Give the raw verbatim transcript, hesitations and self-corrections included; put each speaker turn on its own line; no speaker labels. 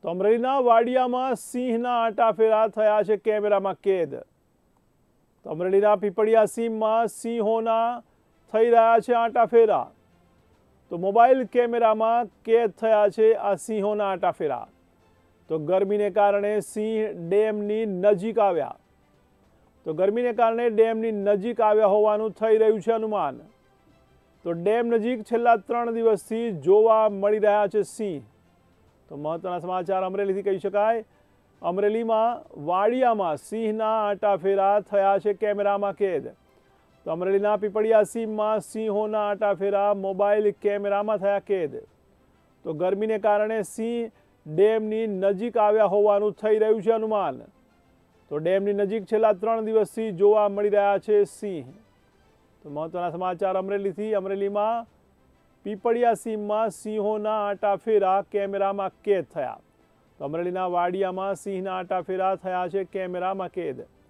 તો અમરેલીના વાડિયામાં સિંહના આટાફેરા થયા છે કેમેરામાં કેદ। તો અમરેલીના પીપળિયા સીમમાં સિંહોના થઈ રહ્યા છે આટાફેરા। તો મોબાઈલ કેમેરામાં કેદ થયા છે આ સિંહોના આટાફેરા। તો ગરમીને કારણે સિંહ ડેમની નજીક આવ્યા તો ગરમીને કારણે ડેમની નજીક આવ્યા હોવાનું થઈ રહ્યું છે અનુમાન। તો ડેમ નજીક છેલ્લા ત્રણ દિવસથી જોવા મળી રહ્યા છે સિંહ। તો મહત્વના સમાચાર અમરેલીથી કહી શકાય। અમરેલીમાં વાડિયામાં સિંહના આટાફેરા થયા છે કેમેરામાં કેદ। તો અમરેલીના પીપળિયા સીમમાં સિંહોના આટાફેરા મોબાઈલ કેમેરામાં થયા કેદ। તો ગરમીને કારણે સિંહ ડેમની નજીક આવ્યા હોવાનું થઈ રહ્યું છે અનુમાન। તો ડેમની નજીક છેલ્લા ત્રણ દિવસથી જોવા મળી રહ્યા છે સિંહ। તો મહત્વના સમાચાર અમરેલીથી। અમરેલીમાં પીપળિયા સીમમાં સિંહોના આટાફેરા કેમેરામાં કેદ થયા। તો અમરેલીના વાડિયામાં સિંહના આટાફેરા થયા છે કેમેરામાં કેદ।